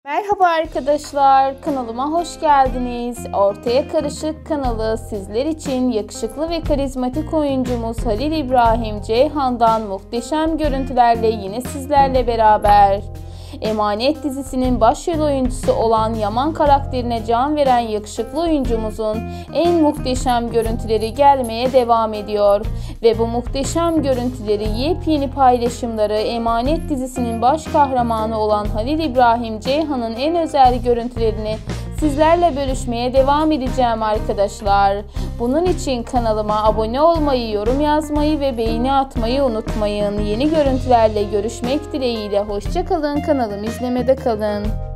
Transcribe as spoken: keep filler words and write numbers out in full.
Merhaba arkadaşlar, kanalıma hoş geldiniz. Ortaya Karışık kanalı sizler için yakışıklı ve karizmatik oyuncumuz Halil İbrahim Ceyhan'dan muhteşem görüntülerle yine sizlerle beraber. Emanet dizisinin başrol oyuncusu olan Yaman karakterine can veren yakışıklı oyuncumuzun en muhteşem görüntüleri gelmeye devam ediyor. Ve bu muhteşem görüntüleri, yepyeni paylaşımları, Emanet dizisinin baş kahramanı olan Halil İbrahim Ceyhan'ın en özel görüntülerini sizlerle bölüşmeye devam edeceğim arkadaşlar. Bunun için kanalıma abone olmayı, yorum yazmayı ve beğeni atmayı unutmayın. Yeni görüntülerle görüşmek dileğiyle. Hoşça kalın, kanalımı izlemede kalın.